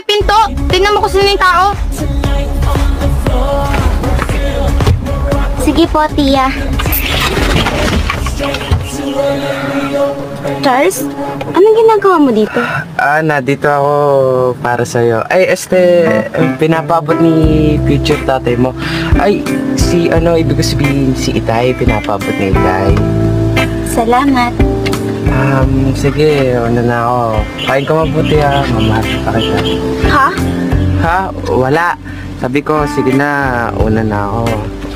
pinto. Tingnan mo kung sino yung tao. Sige po, Tia. Charles, anong ginagawa mo dito? Nandito ako para sa'yo. Ay, pinapabot ni future tatay mo. Ay, ibig ko sabihin, si Itay, pinapabot ni Itay. Salamat. Sige, una na ako. Kain ka mabuti mamahal pa kita. Ha? Ha? Wala. Sabi ko, sige na, una na ako.